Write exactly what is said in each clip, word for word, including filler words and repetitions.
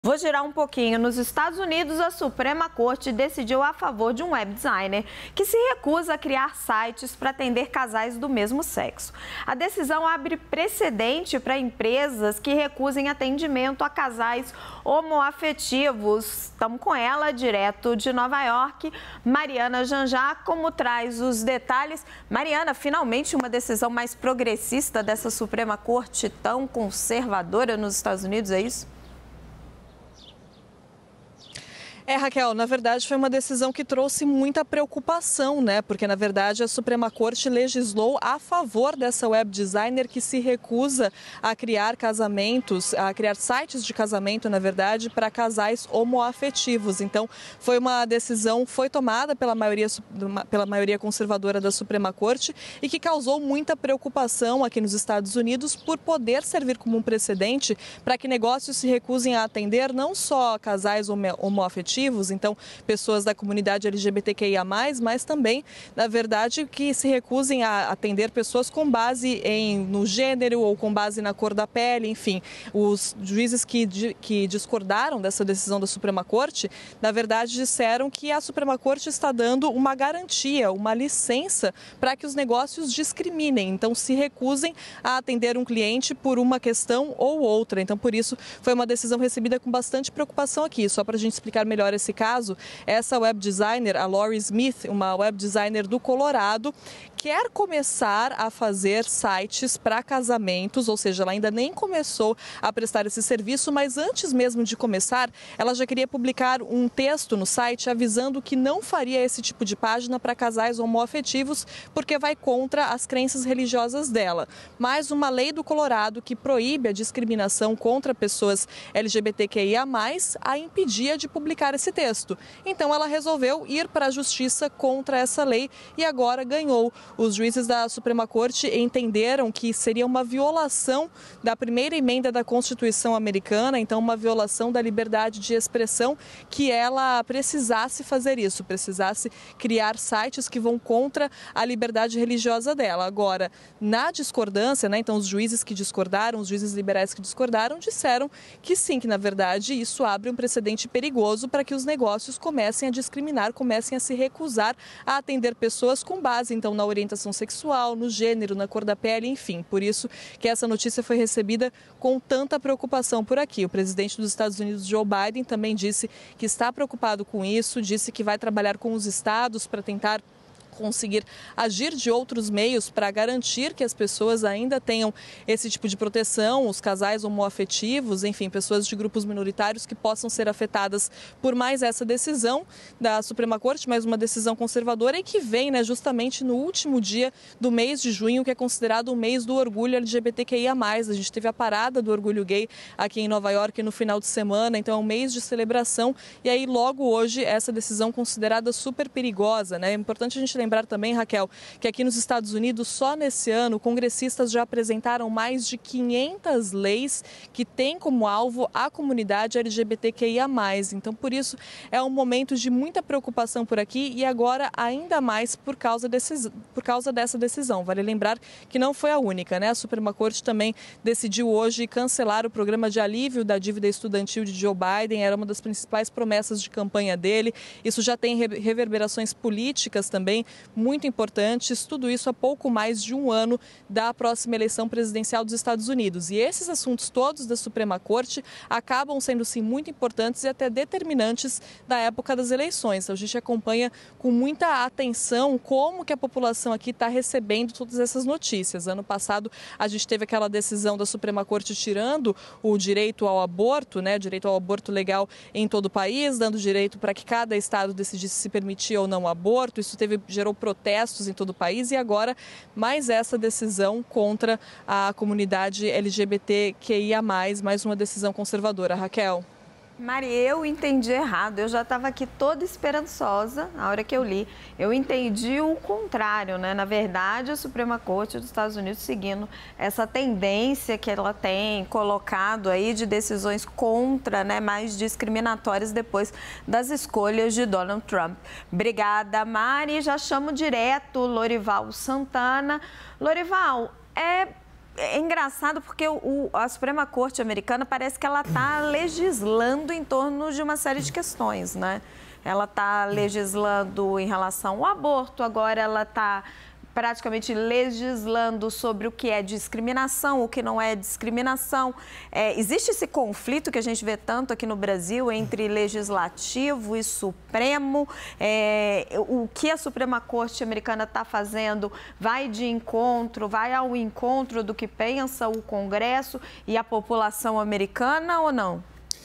Vou girar um pouquinho. Nos Estados Unidos, a Suprema Corte decidiu a favor de um web designer que se recusa a criar sites para atender casais do mesmo sexo. A decisão abre precedente para empresas que recusem atendimento a casais homoafetivos. Estamos com ela, direto de Nova York, Mariana Janjá, como traz os detalhes. Mariana, finalmente uma decisão mais progressista dessa Suprema Corte tão conservadora nos Estados Unidos, é isso? É, Raquel, na verdade foi uma decisão que trouxe muita preocupação, né? Porque, na verdade, a Suprema Corte legislou a favor dessa web designer que se recusa a criar casamentos, a criar sites de casamento, na verdade, para casais homoafetivos. Então, foi uma decisão, foi tomada pela maioria, pela maioria conservadora da Suprema Corte e que causou muita preocupação aqui nos Estados Unidos por poder servir como um precedente para que negócios se recusem a atender não só casais homoafetivos, então pessoas da comunidade L G B T Q I A mais, mas também, na verdade, que se recusem a atender pessoas com base em, no gênero ou com base na cor da pele, enfim. Os juízes que, que discordaram dessa decisão da Suprema Corte, na verdade, disseram que a Suprema Corte está dando uma garantia, uma licença para que os negócios discriminem, então se recusem a atender um cliente por uma questão ou outra. Então, por isso, foi uma decisão recebida com bastante preocupação aqui. Só para a gente explicar melhor esse caso, essa web designer, a Lori Smith, uma web designer do Colorado, quer começar a fazer sites para casamentos, ou seja, ela ainda nem começou a prestar esse serviço, mas antes mesmo de começar, ela já queria publicar um texto no site avisando que não faria esse tipo de página para casais homoafetivos, porque vai contra as crenças religiosas dela. Mas uma lei do Colorado que proíbe a discriminação contra pessoas L G B T Q I A mais, a impedia de publicar esse texto. Então ela resolveu ir para a justiça contra essa lei e agora ganhou. Os juízes da Suprema Corte entenderam que seria uma violação da primeira emenda da Constituição americana, então uma violação da liberdade de expressão, que ela precisasse fazer isso, precisasse criar sites que vão contra a liberdade religiosa dela. Agora, na discordância, né, então os juízes que discordaram, os juízes liberais que discordaram, disseram que sim, que na verdade isso abre um precedente perigoso para que os negócios comecem a discriminar, comecem a se recusar a atender pessoas com base, então, na orientação sexual, no gênero, na cor da pele, enfim. Por isso que essa notícia foi recebida com tanta preocupação por aqui. O presidente dos Estados Unidos, Joe Biden, também disse que está preocupado com isso, disse que vai trabalhar com os estados para tentar conseguir agir de outros meios para garantir que as pessoas ainda tenham esse tipo de proteção, os casais homoafetivos, enfim, pessoas de grupos minoritários que possam ser afetadas por mais essa decisão da Suprema Corte, mais uma decisão conservadora e que vem, né, justamente no último dia do mês de junho, que é considerado o mês do orgulho L G B T Q I A mais. A gente teve a parada do orgulho gay aqui em Nova York no final de semana, então é um mês de celebração e aí logo hoje essa decisão considerada super perigosa, né? É importante a gente lembrar também, Raquel, que aqui nos Estados Unidos, só nesse ano, congressistas já apresentaram mais de quinhentas leis que têm como alvo a comunidade L G B T Q I A mais. Então, por isso, é um momento de muita preocupação por aqui e agora ainda mais por causa, desses, por causa dessa decisão. Vale lembrar que não foi a única, né? A Suprema Corte também decidiu hoje cancelar o programa de alívio da dívida estudantil de Joe Biden, era uma das principais promessas de campanha dele. Isso já tem reverberações políticas também muito importantes, tudo isso há pouco mais de um ano da próxima eleição presidencial dos Estados Unidos. E esses assuntos todos da Suprema Corte acabam sendo, sim, muito importantes e até determinantes da época das eleições. Então, a gente acompanha com muita atenção como que a população aqui está recebendo todas essas notícias. Ano passado, a gente teve aquela decisão da Suprema Corte tirando o direito ao aborto, né, direito ao aborto legal em todo o país, dando direito para que cada estado decidisse se permitir ou não o aborto. Isso teve, gerou protestos em todo o país e agora mais essa decisão contra a comunidade L G B T Q I A mais, mais uma decisão conservadora. Raquel? Mari, eu entendi errado, eu já estava aqui toda esperançosa na hora que eu li. Eu entendi o contrário, né? Na verdade, a Suprema Corte dos Estados Unidos seguindo essa tendência que ela tem colocado aí de decisões contra, né, mais discriminatórias depois das escolhas de Donald Trump. Obrigada, Mari. Já chamo direto Lorival Santana. Lorival, é... é engraçado porque o, a Suprema Corte americana parece que ela está legislando em torno de uma série de questões, né? Ela está legislando em relação ao aborto, agora ela está praticamente legislando sobre o que é discriminação, o que não é discriminação. É, existe esse conflito que a gente vê tanto aqui no Brasil entre legislativo e Supremo. É, o que a Suprema Corte americana está fazendo vai de encontro, vai ao encontro do que pensa o Congresso e a população americana ou não?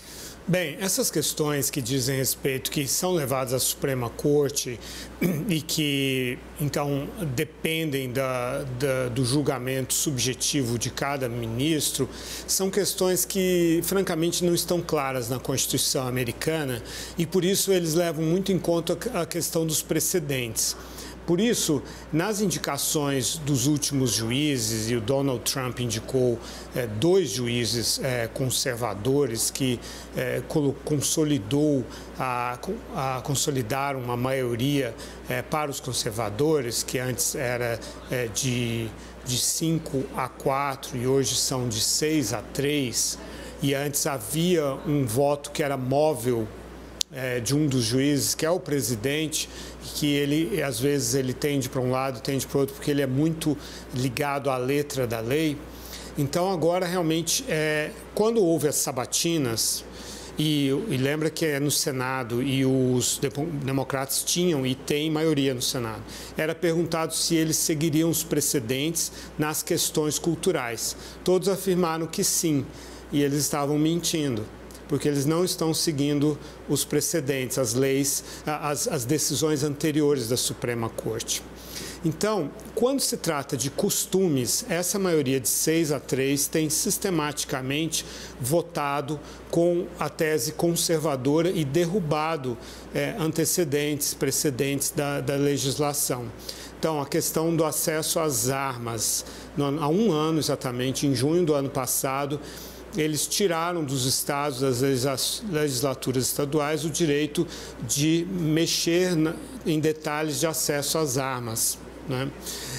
Bem, essas questões que dizem respeito, que são levadas à Suprema Corte e que, então, dependem da, da, do julgamento subjetivo de cada ministro, são questões que, francamente, não estão claras na Constituição americana e, por isso, eles levam muito em conta a questão dos precedentes. Por isso, nas indicações dos últimos juízes, e o Donald Trump indicou é, dois juízes é, conservadores que é, consolidou a, a consolidar uma maioria é, para os conservadores, que antes era é, de, de cinco a quatro e hoje são de seis a três, e antes havia um voto que era móvel É, de um dos juízes, que é o presidente, que ele, às vezes, ele tende para um lado, tende para o outro, porque ele é muito ligado à letra da lei. Então, agora, realmente, é, quando houve as sabatinas, e, e lembra que é no Senado, e os democratas tinham e têm maioria no Senado, era perguntado se eles seguiriam os precedentes nas questões culturais. Todos afirmaram que sim, e eles estavam mentindo, porque eles não estão seguindo os precedentes, as leis, as, as decisões anteriores da Suprema Corte. Então, quando se trata de costumes, essa maioria de seis a três tem sistematicamente votado com a tese conservadora e derrubado é, antecedentes, precedentes da, da legislação. Então, a questão do acesso às armas, há um ano exatamente, em junho do ano passado, eles tiraram dos estados, das legislaturas estaduais, o direito de mexer na, em detalhes de acesso às armas, né?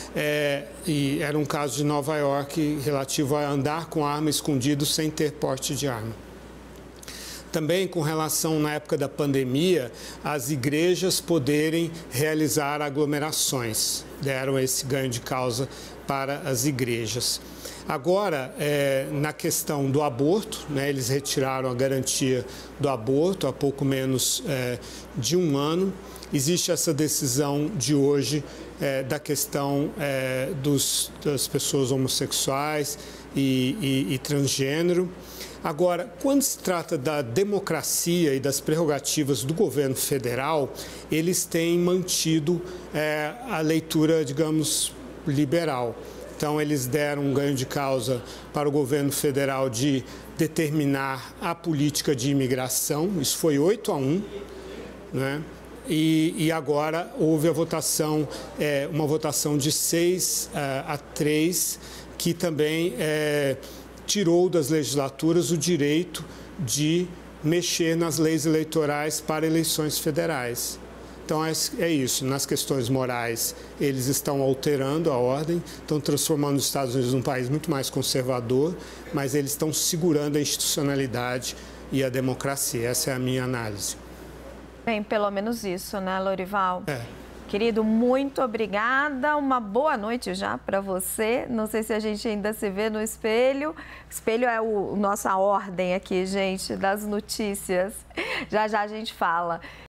É, e era um caso de Nova York relativo a andar com arma escondido sem ter porte de arma. Também com relação, na época da pandemia, as igrejas poderem realizar aglomerações, deram esse ganho de causa para as igrejas. Agora, é, na questão do aborto, né, eles retiraram a garantia do aborto há pouco menos é, de um ano. Existe essa decisão de hoje é, da questão é, dos, das pessoas homossexuais e, e, e transgênero. Agora, quando se trata da democracia e das prerrogativas do governo federal, eles têm mantido é, a leitura, digamos, liberal. Então, eles deram um ganho de causa para o governo federal de determinar a política de imigração. Isso foi oito a um, né? E, e agora houve a votação, é, uma votação de seis a três, que também é, tirou das legislaturas o direito de mexer nas leis eleitorais para eleições federais. Então, é isso. Nas questões morais, eles estão alterando a ordem, estão transformando os Estados Unidos num país muito mais conservador, mas eles estão segurando a institucionalidade e a democracia. Essa é a minha análise. Bem, pelo menos isso, né, Lorival? É. Querido, muito obrigada. Uma boa noite já para você. Não sei se a gente ainda se vê no espelho. O espelho é o nossa ordem aqui, gente, das notícias. Já já a gente fala.